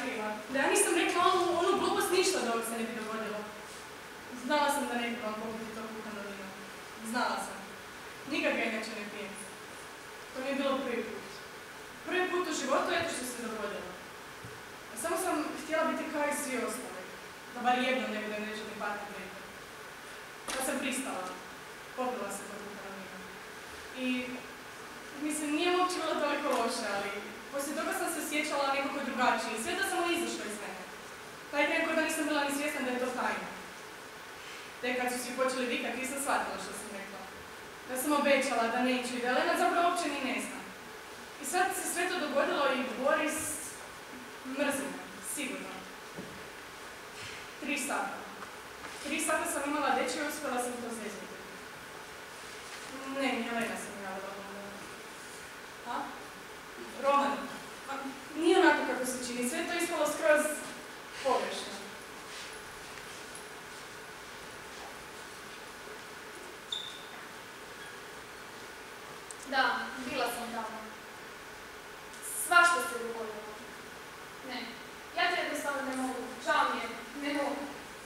kriva. Da ja nisam rekla onu glupost ništa da ovog se ne bi dogodilo. Znala sam da ne bi vam popiti to kuhano vino. Znala sam. Nikad ga inače ne pijem. To mi je bilo prvi put. Prvi put u životu, eto što se dogodilo. Samo sam htjela biti kao i svi ostali. Da bar jednom ne budem neželni partner nekog. Kad sam pristala, popila se to kuhano vino. I, mislim, nije uopće bilo toliko loše, ali poslije toga sam se sjećala nekako drugačije. Sve to samo izašlo iz mene. Taj tren kod da nisam bila ni svjesna da je to tajno. Tek kad su svi počeli vikati, nisam shvatila što sam rekla. Da sam obećala da neću i da Lenat zapravo uopće ni ne zna. I sad se sve to dogodilo i Boris mrzi me, sigurno. 3 sata. 3 sata sam imala dečje i uspjela sam to zezniti. Ne, nije Lena sam javila onda. A? Roman. Nije onako kako se čini, sve to je ispalo skroz pogrešno. Da, bila sam tamo. Svašta se dogodilo. Ne, ja to jednostavno ne mogu. Žao mi je, ne mogu.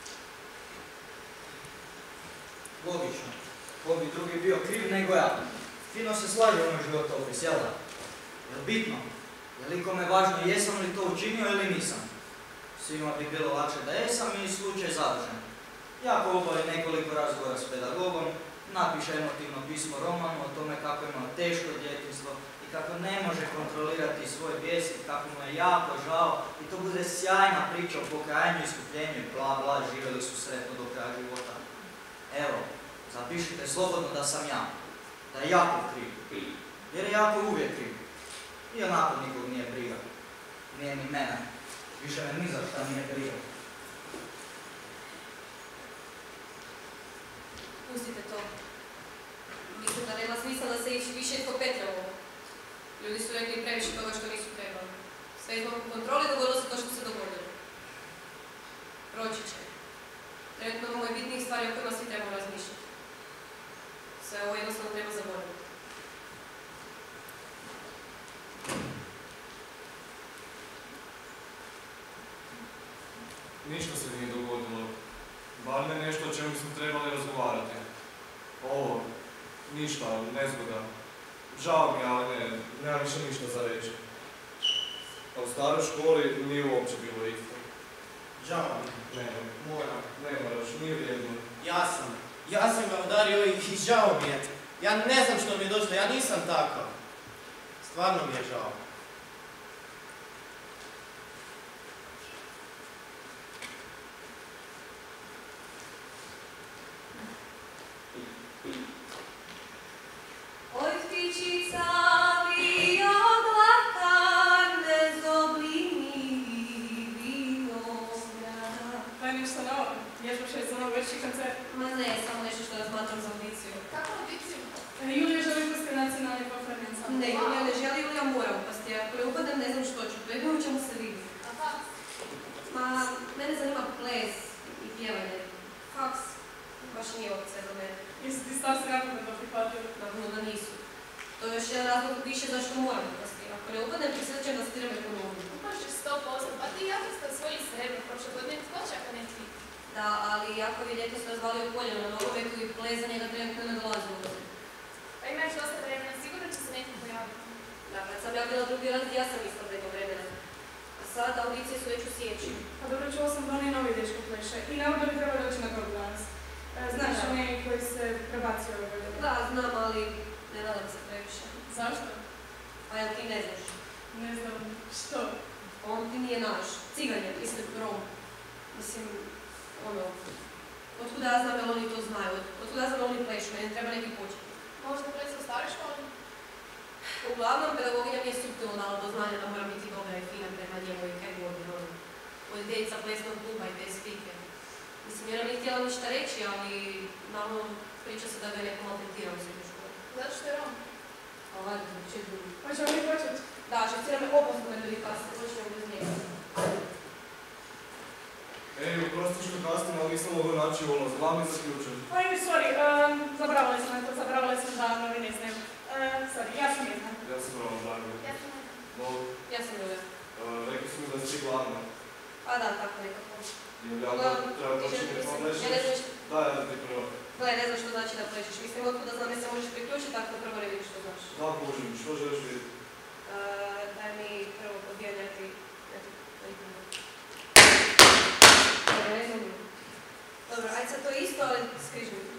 Logično. Ko bi drugi bio kriv nego ja. Fino se slaže ono životopis, jel da? Jel bitno? Je li kome važno jesam li to učinio ili nisam? Svima bi bilo lakše da jesam i slučaj završen. Ja ko obavim nekoliko razgovora s pedagogom, napiše emotivno pismo Romanu o tome kako ima teško djetinjstvo i kako ne može kontrolirati svoj bijes i kako mu je jako žao i to bude sjajna priča o pokajanju, iskupljenju i bla bla, živjeli su sretno do kraja života. Evo, zapišite slobodno da sam ja, da je jako kriv, jer je jako uvijek kriv. I onako nikog nije briga, nije ni mene, više me ni za šta nije briga. Pustite to. Mislim da nema smisla da se ići više ko Petra ovo. Ljudi su rekli previše toga što nisu trebali. Sve je zbog kontroli dogodilo se to što se dogodilo. Proći će. Trenutno imamo je bitnijih stvari o kojima svi trebamo razmišljati. Sve ovo jednostavno treba zaboraviti. Ništa se nije dogodilo. Bar ne nešto o čemu smo trebali razgovarati. Ovo, ništa, nezgoda. Žao mi, ali ne, nema više ništa za reći. A u staroj školi nije uopće bilo isto. Žao mi. Ne, Moram. ne moraš, nije vrijedno. Ja sam ga udario i žao mi je. Ja ne znam što mi je došlo, ja nisam takav. Stvarno mi je žao. Oj, ptičica bio glakan, bez oblini vinograda. To je nešto novo. Vježbaš je za novo veći koncert. Ma ne, samo nešto što razmatram za audiciju. Kako audiciju? Julija želi upasti nacionalni folklorni ansambl. Ne, Julija ne želi, Julija mora upasti. Ako ne upadem, ne znam što ću. To je u čemu se vidi. A faks? Ma, mene zanima ples i pjevanje. Faks baš nije opcija za mene. Jesu ti stav se jako da to prihvatili? Naravno da nisu. To je još jedan razlog više zašto moram upasti. Ako ne upadnem, prisjećam da stiram ekonomiju. Upaš će 100%, pa ti jako ste osvojili srebro, prošle godine tko čaka ne ti? Da, ali jako je ljeto se razvalio koljeno na nogometu i ples za njega trenutno ne dolazi u obzir. Pa imaš dosta vremena, sigurno će se nekim pojaviti. Da, kad sam ja bila drugi raz, ja sam isto preko vremena. A sad audicije su već u siječnju. Pa dobro, čuo sam da oni novi dečko pleše i navodno bi trebali doći na grobu danas. Znaš onaj koji se prebacio ove godine? Da, znam, ali ne nadam se previše. Zašto? A jel ti ne znaš? Ne znam. Što? On ti nije naš. Cigan je, isto Rom. Mislim, ono, otkuda ja znam jel oni to znaju, otkuda ja znam jel oni plešu, meni treba neki početi. Možda plesa u staroj školi? Uglavnom, pedagoginja mi je suptilno dala do znanja da moram biti dobra i fina prema njemu i kaj god je ono. Od djeca plesnog kluba i te spike. Mislim, jer mi je htjela ništa reći, ali malo priča se da ga neko maltretira u srednju školu. Zato što je Rom. A valjda, će drugi. Hoćemo mi početi? Da, šefcira me opasno me ljudi kasne, počnemo bez njega. Ej, oprosti što kasnim, ali nisam mogao naći ulaz. Glavni zaključen. Oj, sorry, zaboravila sam na to, zaboravila sam da novi ne znam. Sorry, ja sam jedna. Ja sam Roman, Žarko. Ja sam Bog. Ja sam Julija. Rekli su mi da si ti glavna. da, tako nekako. Ili ja da treba počiniti pa nešto? Ja ne znam Da, ja da ti prvo. Gle, ne znam što znači da plešiš. Mislim, otkud da znam da se možeš priključiti, tako da prvo ne vidim što znaš. Da, kužim, što želiš vidjeti? Daj mi prvo podbijaj neki... Dobro, ajde sad to isto, ali skriži mi.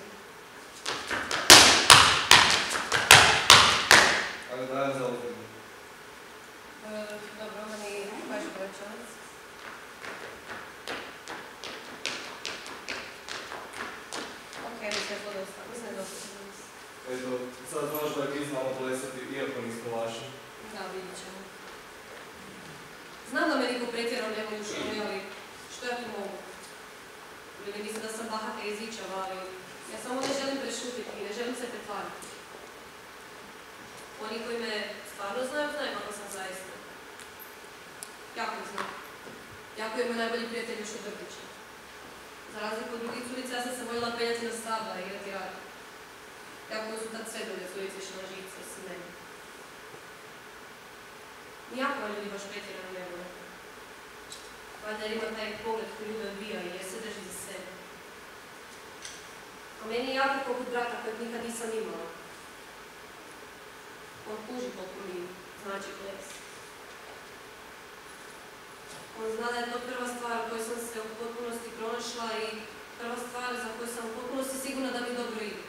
Ali da ja zauzim. Dobro, onda mi baš povećanac. Ok, mislim da je to dosta. Mislim da je dosta. Eto, sad znaš da mi znamo plesati, iako nismo vaši. Da, vidit ćemo. Znam da me niko pretjerao ne voli u školi, ali što ja tu mogu? Ljudi misle da sam bahata i izičava, ali ja samo ne želim prešutiti i ne želim se pretvarati. Oni koji me stvarno znaju, znaju kako sam zaista. Jako ih znam. Jako je moj najbolji prijatelj još od vrtića. Za razliku od drugih curica, ja sam se voljela peljati na stabla i igrati radi. Jako su tad sve druge curice išle na žice, osim meni. Nijako me ljudi baš pretjerano ne vole. Valjda jer ima taj pogled koji ljude odbija i jer se drži za sebe. A meni je jako poput brata kojeg nikad nisam imala. On kuži koliko mi znači ples. On zna da je to prva stvar u kojoj sam se u potpunosti pronašla i prva stvar za koju sam u potpunosti sigurna da mi dobro ide.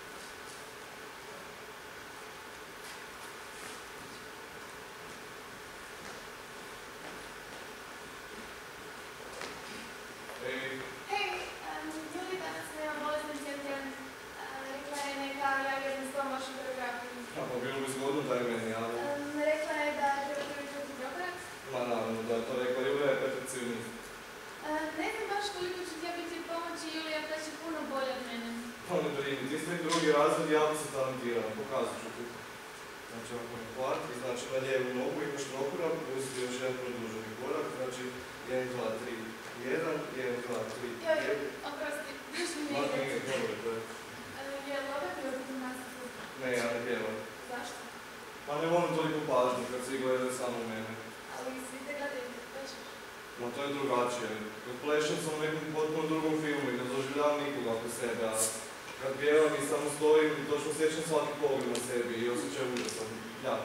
Hej, ljudi danas nema bolesni centar. Rekla je neka, ja vjerujem s tom vašom koreografijom. A pa bilo bi zgodno da je meni, ali... Rekla je da trebate vidjeti doktorat. Ma naravno, da je to rekla Julija je perfekcionist. Ne znam baš koliko ću ti ja biti pomoći, Julija pleše puno bolje od mene. Pa ne brini, ti ste drugi razred, jako se talentirano, pokazat ću ti. Znači ovako je kvart i znači na lijevu nogu imaš trokorak, uzeti još jedan produženi korak, znači 1, 2, 3, 1, 1, 2, 3, 1. Joj, oprosti, baš mi ne Mati ide. nije dobro, to je. Je li ovo bilo gimnastiku? Ne, ja ne pjevam. Zašto? Pa ne volim toliko pažnje kad svi gledaju samo mene. Ali svi te gledaju kad plešeš. No to je drugačije. Kad plešem sam u nekom potpuno drugom filmu i ne doživljavam nikoga oko sebe, a kad pjevam i samo stojim i točno sjećam svaki pogled na sebi i osjećam užasan. Jak.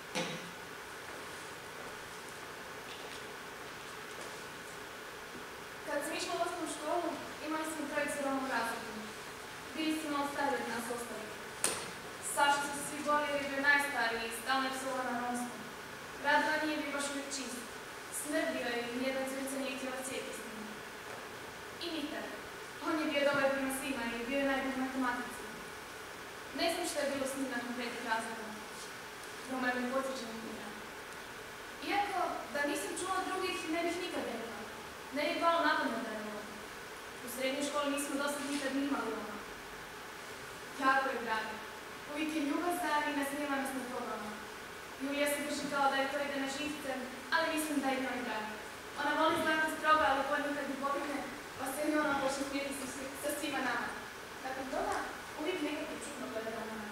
Kad sam išla u osnovnu školu, imali smo trojicu Roma u razredu. Bili su malo stariji od nas ostali. Saša su se svi bolili jer je bio najstariji i stalno je psovao na romskom. Radila nije bio baš uvijek čist. Smrdio je i nijedna curica nije htjela cijeti s njim. I nikad. On je bio dobar prema svima i bio je najbolji u matematici. Ne znam što je bilo s njim nakon 5. razreda. Roma je mi podsjećan njega. Iako, da nisam čula od drugih, ne bih nikad rekla. Ne je palo na pamet da je Roma. U srednjoj školi nismo dosta nikad ni imali Roma. Jako je drag. Uvijek je ljubazan i nasmijeva nas na probama. Julija se drži kao da je to ide na živce, ali mislim da je njoj drag. Ona voli znati stroga, ali ponekad i pobjegne, pa se i ona počne smijeti sa svima nama. Nakon toga, uvijek nekako čudno gleda na nama.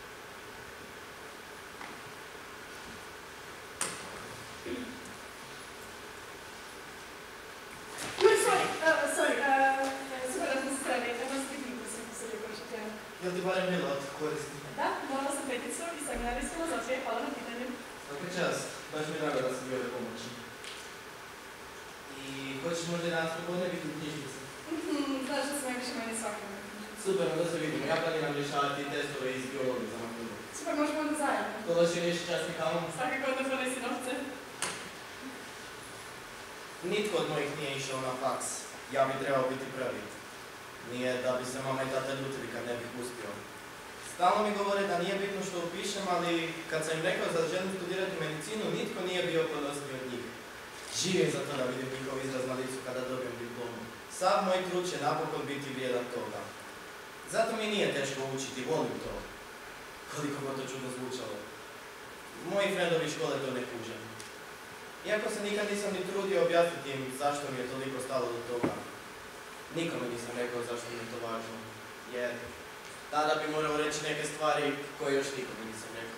Super da smo se sreli, jednom s bitnim koji sam posljedio košati. Jel ti barem bilo od koristi? Da, morala sam peticu i seminari filozofije, hvala na pitanju. Svaka čast, baš mi je drago da sam bio da pomoći. I hoćeš možda danas popodne biti u knjižnici? Znaš da sam najviše meni svakome. Super, onda se vidimo. Ja planiram rješavati testove iz biologije za maturu. Super, možemo onda zajedno. To da će riješiti časni kalom? Svaki godin ponesi novce. Nitko od mojih nije išao na faks. Ja bi trebao biti prvi. Nije da bi se mama i tata ljutili kad ne bih uspio. Stalno mi govore da nije bitno što upišem, ali kad sam im rekao da želim studirati medicinu, nitko nije bio podnosniji od njih. Živim za to da vidim njihov izraz na licu kada dobijem diplomu. Sav moj trud će napokon biti vrijedan toga. Zato mi nije teško učiti, volim to. Koliko god to čudno zvučalo. Moji frendovi škole to ne kuže. Iako se nikad nisam ni trudio objasniti im zašto mi je toliko stalo do toga. Nikome nisam rekao zašto mi je to važno. Jer tada bi morao reći neke stvari koje još nikome nisam rekao.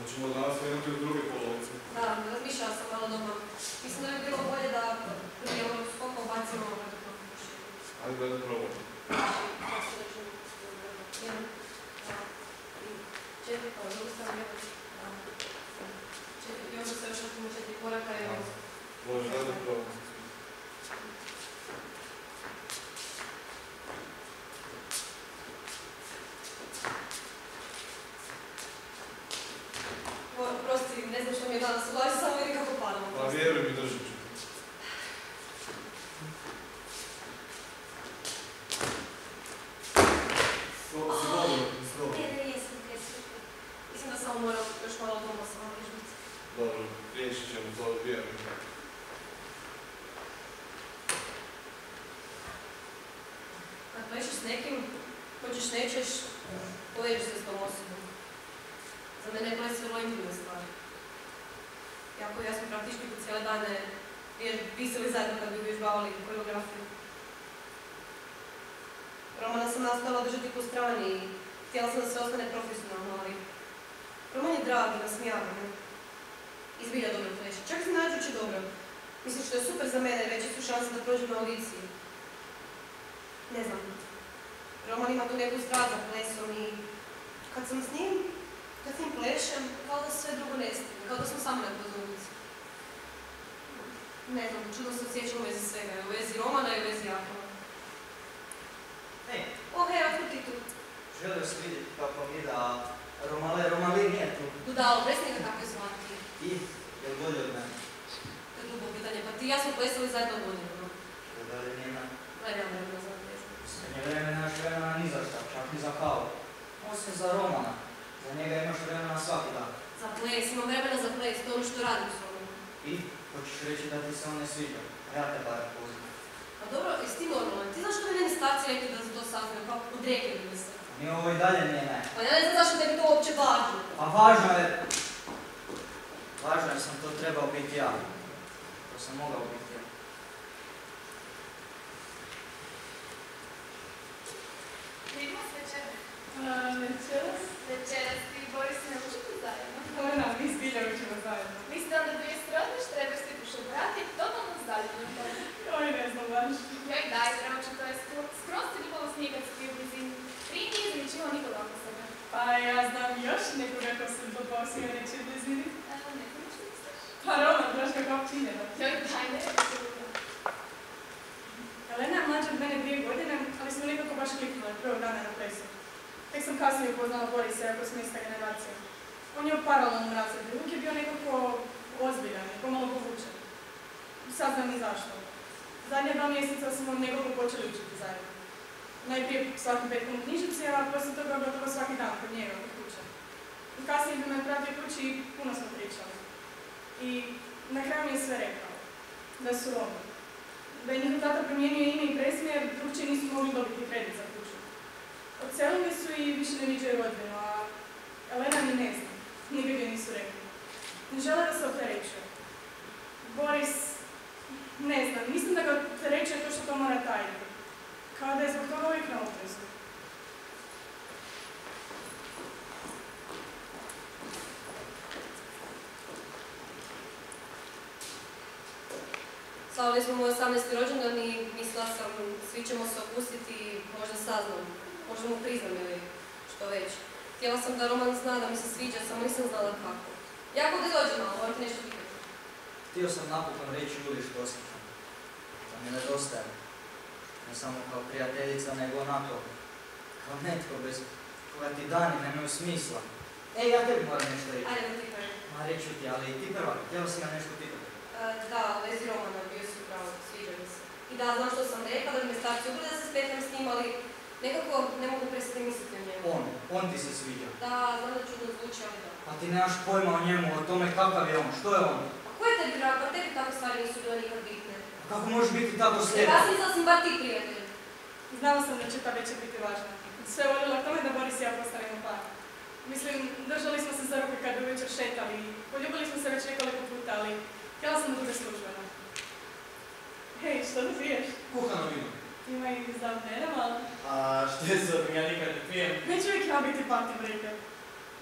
Hoćemo danas krenuti u druge polovice. Da, razmišljala sam malo doma. Mislim da bi bilo bolje da prije ovog skoka ubacimo ovaj dok pošli. Ajde da probamo. Četiri, pa drugu sam jedan. Četiri, još se još otimo 4 koraka i ovo. Može, da probamo. Prosti, ne znam što mi je danas u glavi, samo vidi kako padamo. Pa vjeruj mi, držat ću. Ne, jesam, jesam. Mislim da samo moram još malo doma samo vježbati. Dobro, riješit ćemo to, vjeruj mi. Kad plešeš s nekim, hoćeš nećeš, povežeš se s tom osobom. Za mene je ples vrlo intimna stvar. Jako ja smo praktički po cijele dane pisali zajedno kad bi uvježbavali koreografiju. Romana sam nastavila držati po strani i htjela sam da sve ostane profesionalno, ali Roman je drag i nasmijavan. Izbilja dobro pleše, čak iznenađujuće dobro. Mislim što je super za mene, veće su šanse da prođem na audiciji. Ne znam, Roman ima tu neku strast za plesom i kad sam s njim plešem, kao da sve drugo nestaje, kao da smo samo na pozornici. Ne znam, čudno se osjećam u vezi svega, u vezi Romana i u vezi Jakova. Ej, Hej, otkud ti tu? želio sam vidjeti kako mi da Romali nije tu. Budalo, prestani ga tako zvati. I, je li bolje od mene? To je dugo pitanje, pa ti i ja smo plesali zajedno godinama. Da li njena? Gledam vremena za plesati. Sve nemaš vremena ni za šta, čak ni za kavu. Osim za Romana. Za njega imaš vremena svaki dan. Za ples, imam vremena za ples, to je ono što radim s Romanom. I, hoćeš reći da ti se on ne sviđa, a ja te barem poznam. Pa dobro, jesi ti normalan? Ti znaš što bi meni starci rekli da za to saznaju, kako odrekli bi se? Ni ovo i dalje nije ne. Pa ja ne znam zašto tebi to uopće važno. Pa važno je sam to trebao biti ja. To sam mogao biti ja. Vidimo se večera. Večeras? Večeras ti i Boris ne učite zajedno. Ona, mi zbilja učimo zajedno. Vi ste onda dvije srodniš, trebaš ti pušobrati i totalno zdaljeno od toga. Oj, ne znam baš. Joj daj, Draoče, to je skroz ti ljubavo snijegati ti u blizini. Prije nije izličilo nikoga oko sebe. Pa ja znam još nekoga ko se dopao si ga neće u blizini. Ne znam što misliš. Pa Roman, znaš kako općinjeno. Joj daj, ne Elena je mlađa od mene 2 godine, ali smo nekako baš kliknuli prvog dana na plesu. Tek sam kasnije upoznala Borisa, jako smo ista generacija. On je u paralelnom razredu, uvijek je bio nekako ozbiljan i pomalo povučen. Saznam ni zašto. Zadnja 2 mjeseca smo nekako počeli učiti zajedno. Najprije svaki petkom u knjižici, a poslije toga gotovo svaki dan kod njega kod kuće. I kasnije bi me pratio kući i puno smo pričali. I na kraju mi je sve rekao. Da su Romi. Da je njihov tata promijenio ime i prezime jer drugčije nisu mogli dobiti kredit za kuću. Odselili su i više ne viđaju rodbinu, a Elena ni ne zna. Nikad joj nisu rekli. Ne žele da se opterećuje. Boris, ne znam, mislim da ga opterećuje to što to mora tajiti. Kao da je zbog toga uvijek na oprezu. Slavili smo moj 18. rođendan i mislila sam, svi ćemo se opustiti i možda saznam, možda mu priznam ili što već. Htjela sam da Roman zna da mi se sviđa, samo nisam znala kako. Jako da dođe malo, moram ti nešto pitati. Htio sam napokon reći Juli što osjećam. Da mi nedostaje. Ne samo kao prijateljica, nego onako. Kao netko bez koga ti dani nemaju smisla. Ej, ja tebi moram nešto reći. Ajde da ti kažem. Ma reći ti, ali ti prva, htjela si ga nešto pitati. Da, u vezi Romana bio si upravo, sviđa mi se. I da, znam što sam rekla, da bi me starci ubili da se spetljam s njim, ali nekako ne mogu prestati misliti o njemu. On ti se sviđa. Da, znam da čudno zvuči, ali da. A ti nemaš pojma o njemu, o tome kakav je on, što je on. A ko je tebi drag, pa tebi takve stvari nisu bile nikad bitne. A kako možeš biti tako s Ja tebe? sam mislila da sam bar ti prijatelj. Znala sam da će ta večer biti važna. Sve voljela k tome da Boris i ja postanemo par. Mislim, držali smo se za ruke kad bi večer šetali. Poljubili smo se već nekoliko puta, ali htjela sam da bude službeno. Hej, što da piješ? Kuhano vino. Ima i za mene malo. A što je za ja nikad ne pijem? Neću uvijek ja biti party breaker.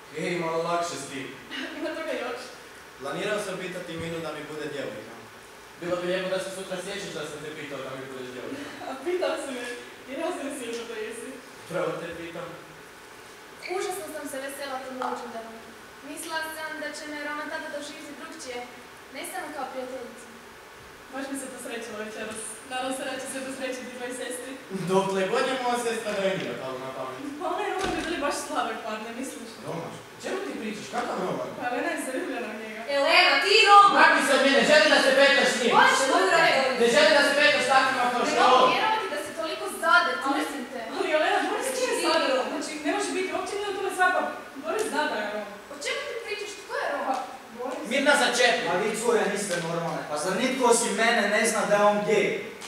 Malo lakše s tim. Ima toga još. Planirao sam pitati Minu da mi bude djevojka. Bilo bi lijepo da se sutra sjećaš da sam te pitao da mi budeš djevojka. A pitao si me, jer ja sam sigurno da jesi. Prvo te pitam. Užasno sam se vesela tom rođendanu. Mislila sam da će me Roman tada doživjeti drugčije, ne samo kao prijateljicu. Baš mi se to srećilo večeras. Nadam se da će se dosrećiti tvoji sestri. Dokle god je moja sestra da je nije palo na pamet. Pa onaj Roman bi bili baš slavak par, ne misliš? Roman? Čemu ti pričaš? Kakav Roman? Pa Elena je zaljubljena u njega. Elena, ti Roman! Makni se od mene, želi da se petaš njim. Možeš ljude! Ne želi da se petaš takvima kao Ne što je mogu ovo. vjerovati da si toliko zadet, mrzim te. Ali Elena, Boris nije sada. Znači, ne može biti uopće nije o tome svaka. Boris zna da je Roman. O čemu ti pričaš? Tko je Pa, Roman? Boris... Mirna začepi. A vi cure niste normalne, pa zar nitko osim mene ne zna da je on gej?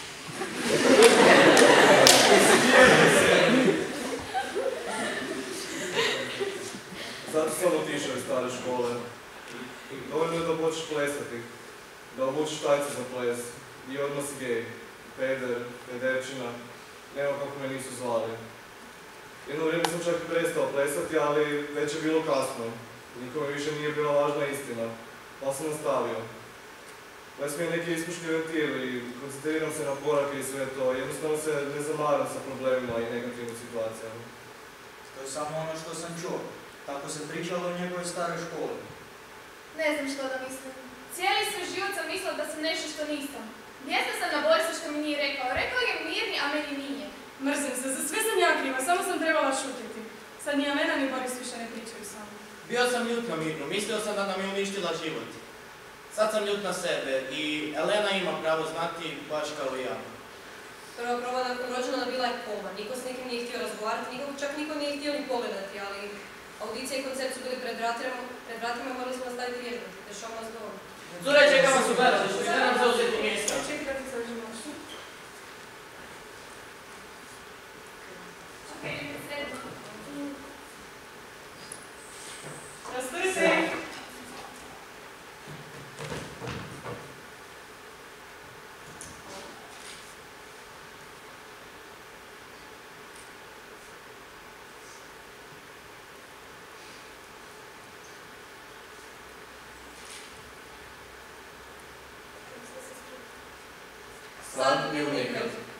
Zato sam otišao iz stare škole. Dovoljno je da počneš plesati, da obučiš tajce za ples i odmah si gej. Peder, pederčina, nema kako me nisu zvali. Jedno vrijeme sam čak i prestao plesati, ali već je bilo kasno. Nikome više nije bila važna istina, pa sam nastavio. Ples mi je neki ispušni ventil i koncentriram se na korake i sve to. Jednostavno se ne zamaram sa problemima i negativnim situacijama. To je samo ono što sam čuo. Tako se pričalo o njegovoj staroj školi. Ne znam što da mislim. Cijeli svoj život sam mislila da sam nešto što nisam. Bijesna sam na Borisa što mi nije rekao. Rekao je mirni, a meni nije. Mrzim se, za sve sam ja kriva, samo sam trebala šutiti. Sad ni Elena ni Boris više ne pričaju sa mnom. Bio sam ljut na Mirnu, mislio sam da nam je uništila život. Sad sam ljut na sebe i Elena ima pravo znati baš kao i ja. Prva proba nakon rođendana bila je koma. Niko s nikim nije htio razgovarati, čak niko nije htio ni pogledati, ali audicija i koncert su bili pred vratima i morali smo nastaviti vježbati, te show must go on. Zure, čekamo su gledalište, što nam zauzeti mjesta. Čekaj da ti se uđe noć. Okej, idemo sredno. Rasturite! Sad mi unikam.